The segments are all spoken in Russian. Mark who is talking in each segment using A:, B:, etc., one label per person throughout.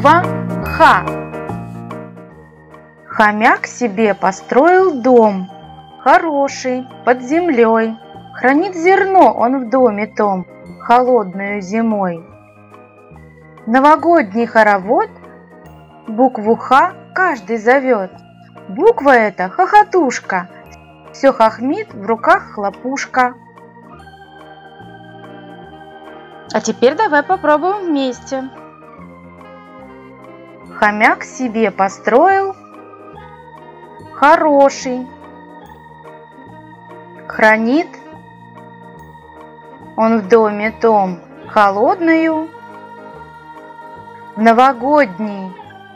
A: Буква Х. Хомяк себе построил дом, хороший, под землей. Хранит зерно он в доме том, холодную зимой. Новогодний хоровод букву Х каждый зовет. Буква эта хохотушка, все хохмит, в руках хлопушка. А теперь давай попробуем вместе. Хомяк себе построил хороший, хранит он в доме том холодную, в новогодний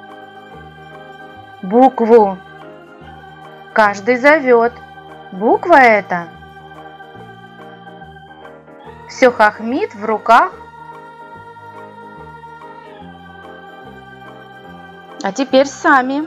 A: букву каждый зовет. Буква эта все хохмит, в руках. А теперь сами.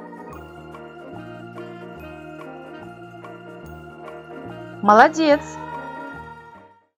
A: Молодец!